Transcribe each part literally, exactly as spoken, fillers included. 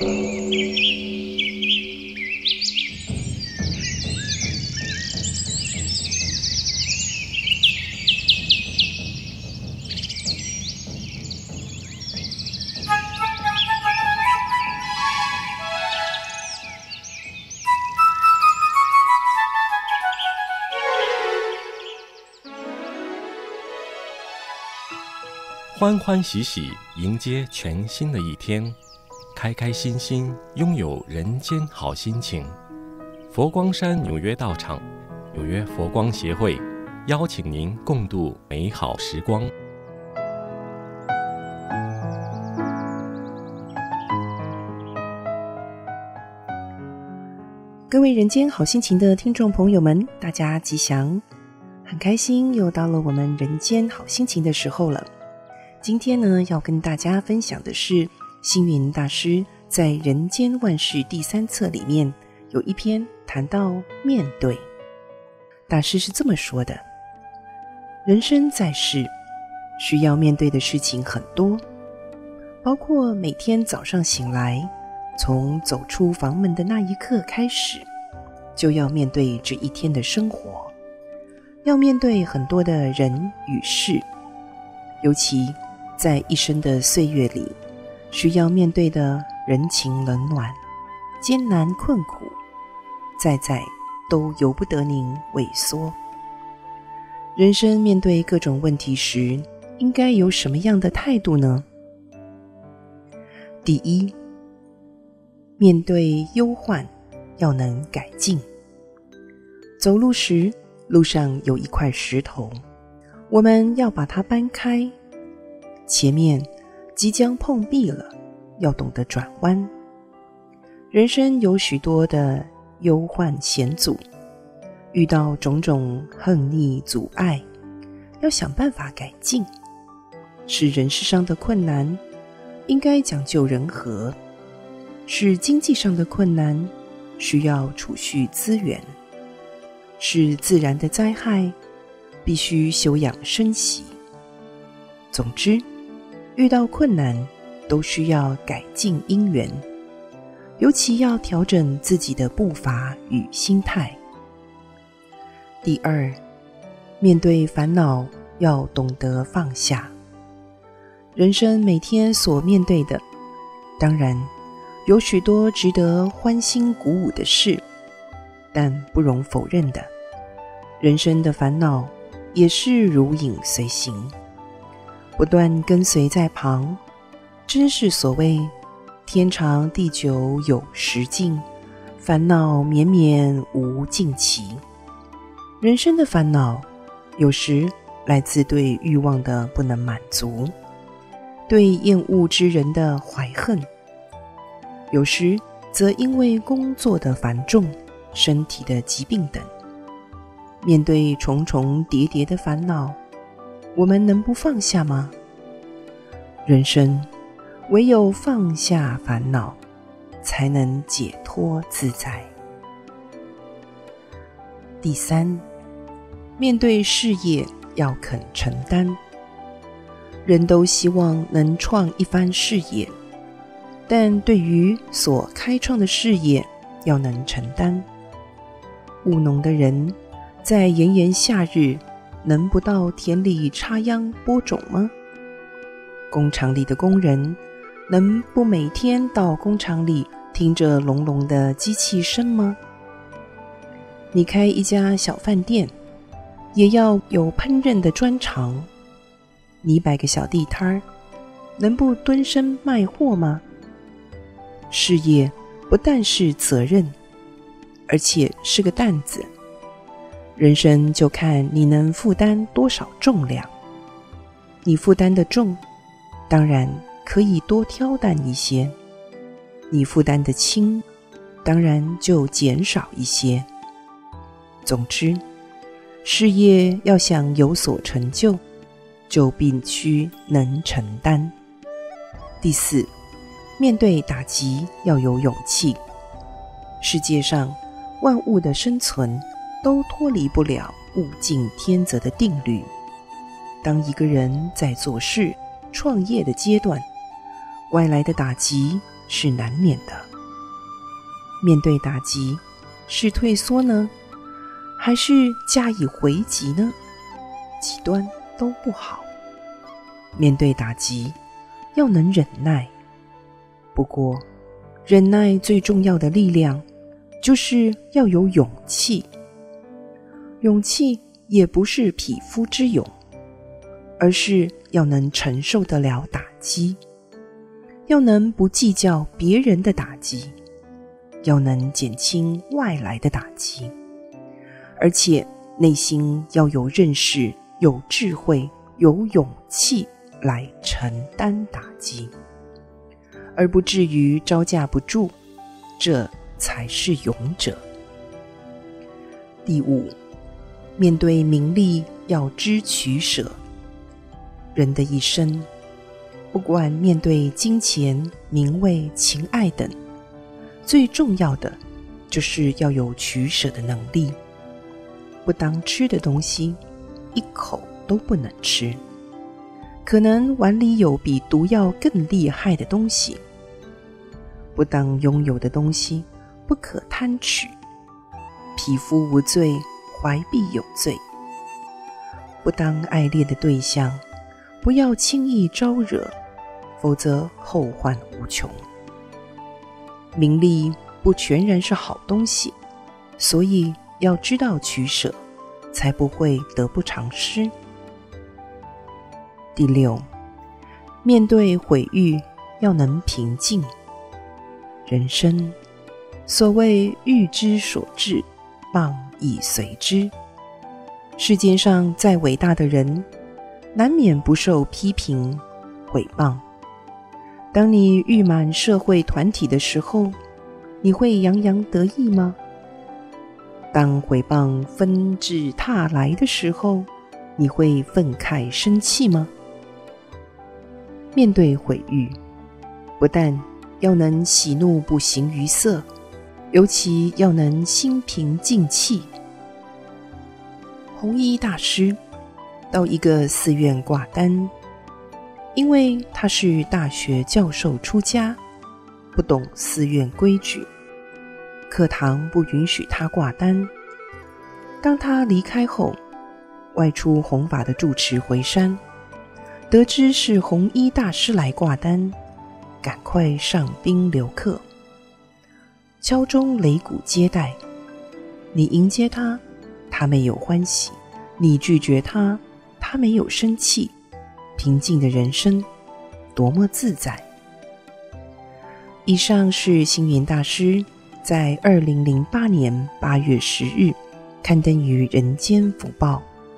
欢欢喜喜迎接全新的一天，开开心心拥有人间好心情。佛光山纽约道场、纽约佛光协会邀请您共度美好时光。 各位人间好心情的听众朋友们，大家吉祥！很开心又到了我们人间好心情的时候了。今天呢，要跟大家分享的是星云大师在《人间万事》第三册里面有一篇谈到面对。大师是这么说的：人生在世，需要面对的事情很多，包括每天早上醒来，从走出房门的那一刻开始，就要面对这一天的生活，要面对很多的人与事，尤其在一生的岁月里，需要面对的人情冷暖、艰难困苦，在在都由不得您畏缩。人生面对各种问题时，应该有什么样的态度呢？第一，面对忧患，要能改进。走路时，路上有一块石头，我们要把它搬开，前面即将碰壁了，要懂得转弯。人生有许多的忧患险阻，遇到种种横逆阻碍，要想办法改进。是人事上的困难，应该讲究人和；是经济上的困难，需要储蓄资源；是自然的灾害，必须休养生息。总之，遇到困难都需要改进因缘，尤其要调整自己的步伐与心态。第二，面对烦恼要懂得放下。人生每天所面对的，当然有许多值得欢欣鼓舞的事，但不容否认的，人生的烦恼也是如影随形，不断跟随在旁，真是所谓天长地久有时尽，烦恼绵绵无尽期。人生的烦恼有时来自对欲望的不能满足，对厌恶之人的怀恨，有时则因为工作的繁重、身体的疾病等。面对重重叠叠的烦恼，我们能不放下吗？人生唯有放下烦恼，才能解脱自在。第三，面对事业要肯承担。人都希望能创一番事业，但对于所开创的事业要能承担。务农的人在炎炎夏日能不到田里插秧播种吗？工厂里的工人能不每天到工厂里听着隆隆的机器声吗？你开一家小饭店，也要有烹饪的专长。你摆个小地摊儿，能不蹲身卖货吗？事业不但是责任，而且是个担子。人生就看你能负担多少重量。你负担的重，当然可以多挑担一些；你负担的轻，当然就减少一些。总之，事业要想有所成就，就必须能承担。第四，面对打击要有勇气。世界上万物的生存都脱离不了物竞天择的定律。当一个人在做事、创业的阶段，外来的打击是难免的。面对打击，是退缩呢，还是加以回击呢？极端都不好。面对打击，要能忍耐。不过，忍耐最重要的力量，就是要有勇气。勇气也不是匹夫之勇，而是要能承受得了打击，要能不计较别人的打击，要能减轻外来的打击，而且内心要有认识、有智慧、有勇气来承担打击，而不至于招架不住，这才是勇者。第五，面对名利要知取舍。人的一生，不管面对金钱、名位、情爱等，最重要的就是要有取舍的能力。不当吃的东西，一口都不能吃。可能碗里有比毒药更厉害的东西。不当拥有的东西，不可贪取。匹夫无罪，怀璧有罪。不当爱恋的对象，不要轻易招惹，否则后患无穷。名利不全然是好东西，所以要知道取舍，才不会得不偿失。第六，面对毁誉要能平静。人生所谓欲之所至，谤亦随之。世界上再伟大的人，难免不受批评、毁谤。当你誉满社会团体的时候，你会洋洋得意吗？当毁谤纷至沓来的时候，你会愤慨生气吗？面对毁誉，不但要能喜怒不形于色，尤其要能心平静气。弘一大师到一个寺院挂单，因为他是大学教授出家，不懂寺院规矩，课堂不允许他挂单。当他离开后，外出弘法的住持回山，得知是弘一大师来挂单，赶快上宾留客，敲钟擂鼓接待。你迎接他，他没有欢喜；你拒绝他，他没有生气。平静的人生，多么自在！以上是星云大师在二零零八年八月十日刊登于《人间福报》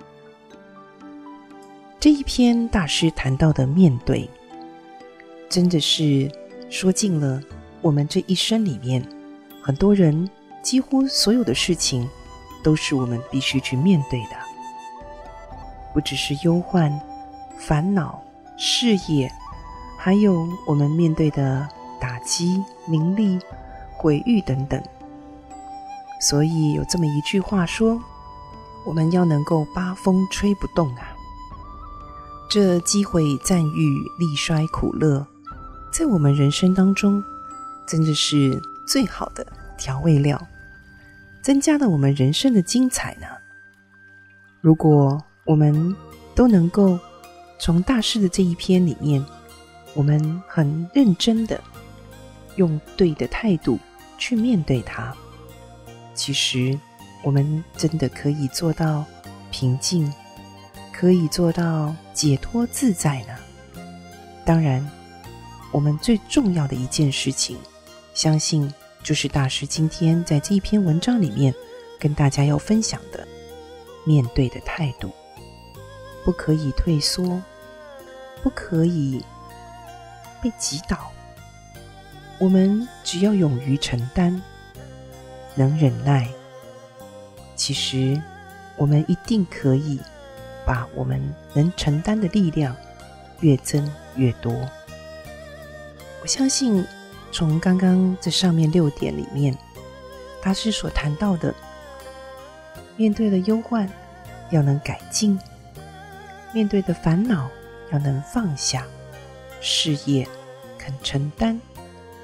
这一篇大师谈到的面对，真的是说尽了我们这一生里面，很多人几乎所有的事情都是我们必须去面对的，不只是忧患、烦恼、事业，还有我们面对的打击、名利、毁誉等等。所以有这么一句话说，我们要能够八风吹不动啊。这机会赞誉、利衰、苦乐，在我们人生当中真的是最好的调味料，增加了我们人生的精彩呢。如果我们都能够从大师的这一篇里面，我们很认真的用对的态度去面对它，其实我们真的可以做到平静，可以做到解脱自在呢。当然，我们最重要的一件事情，相信就是大师今天在这一篇文章里面跟大家要分享的面对的态度。不可以退缩，不可以被击倒。我们只要勇于承担，能忍耐，其实我们一定可以把我们能承担的力量越增越多。我相信从刚刚这上面六点里面，大师所谈到的，面对了忧患要能改进，面对的烦恼要能放下，事业肯承担，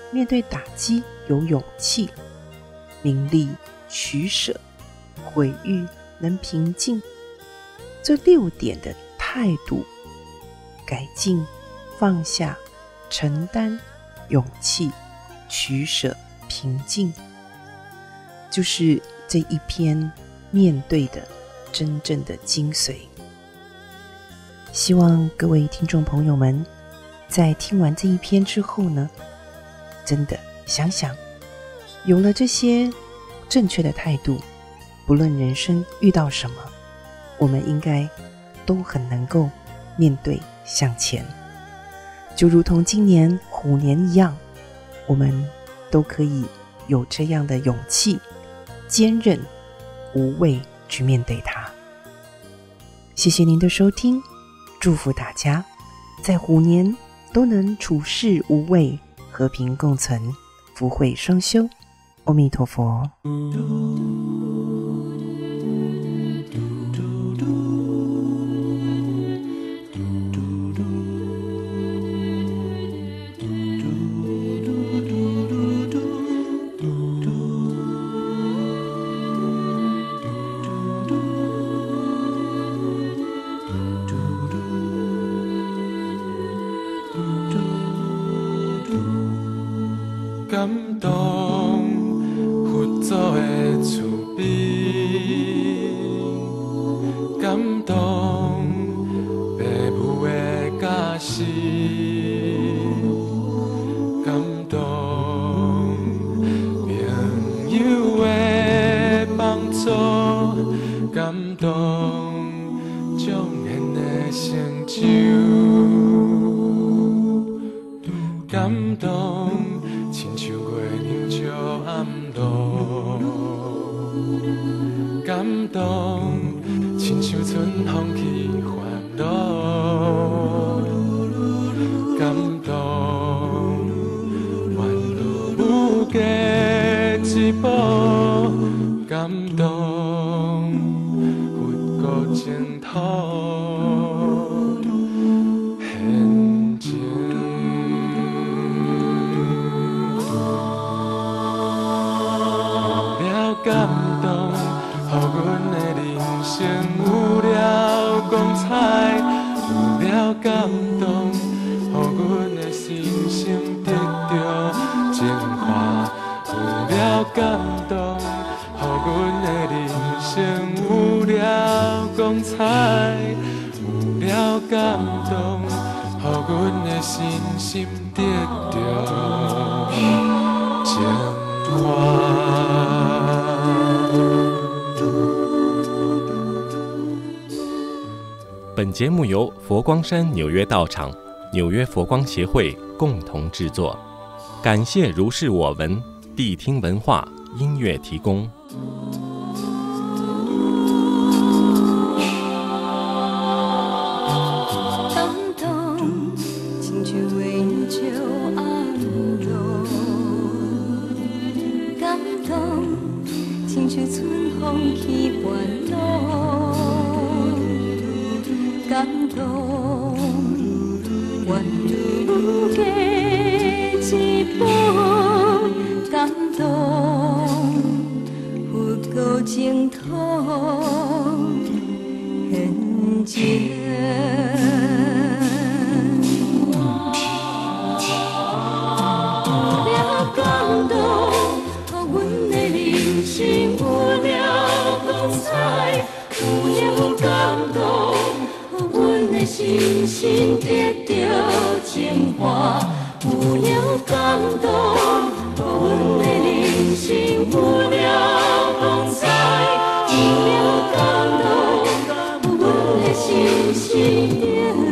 面对打击有勇气，名利取舍，毁誉能平静。这六点的态度，改进、放下、承担、勇气、取舍、平静，就是这一篇面对的真正的精髓。希望各位听众朋友们在听完这一篇之后呢，真的想想，有了这些正确的态度，不论人生遇到什么，我们应该都很能够面对向前。就如同今年虎年一样，我们都可以有这样的勇气，坚韧无畏去面对它。谢谢您的收听，祝福大家在虎年都能处事无畏，和平共存，福慧双修。阿弥陀佛。 感动佛祖的慈悲，感动父母的教示，感动朋友的帮助，感动众人的成就，感动。亲像月亮照暗路，感动，亲像春风去烦恼，感动，愿路无价之宝，感动，佛国净土。感动，予阮的人生有了光彩；有了感动，予阮的心声得到净化；有了感动，予阮的人生有了光彩；有了感动，予阮的心声得到净化。 本节目由佛光山纽约道场、纽约佛光协会共同制作，感谢如是我闻谛听文化音乐提供。 感动，亲像月亮照暗路，感动，亲像春风去烦恼。感动，愿无价之宝，感动，佛国净土现前。了感动，予阮的人生有了光彩，有了感动。心身得到净化，有了感动，予阮的人生有了光彩，有了感动，予阮的心身得